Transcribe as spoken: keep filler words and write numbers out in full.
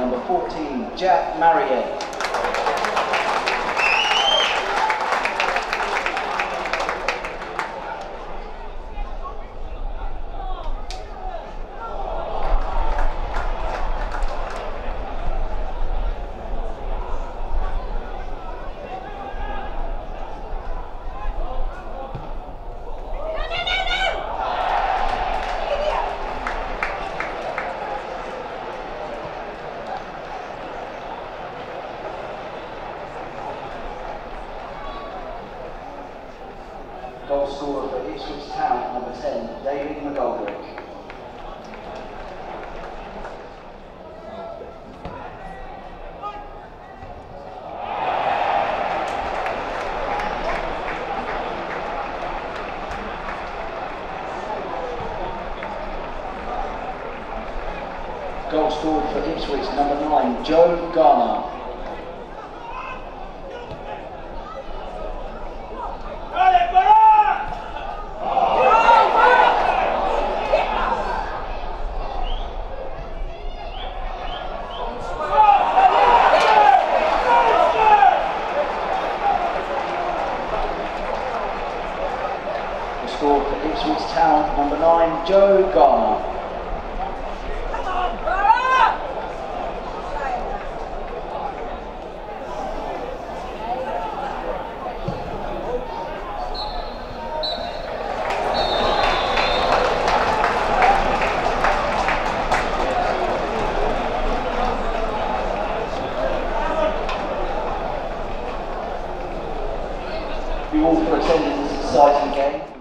number fourteen, Jack Marriott. Goal scorer for Ipswich Town, number ten, David McGoldrick. Goal scored for Ipswich, number nine, Joe Garner. Scored for Ipswich Town, number nine, Joe Garner. Thank you all for attending this exciting game.